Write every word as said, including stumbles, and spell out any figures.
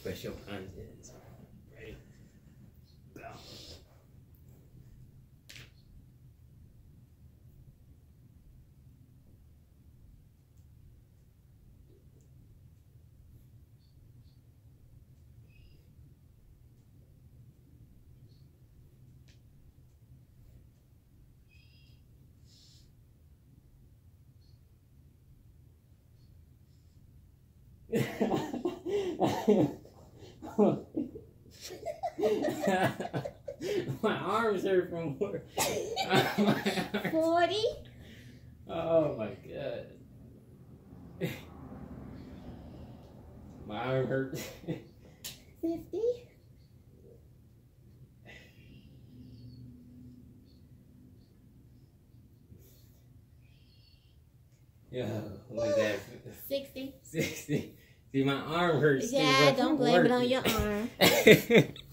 Press your punches. Ready? Go. My arms hurt from work. Forty. Oh my god. My arm hurt. Fifty. Yo, what is that? Sixty. Sixty. See, my arm hurts. Yeah, don't blame it on your arm.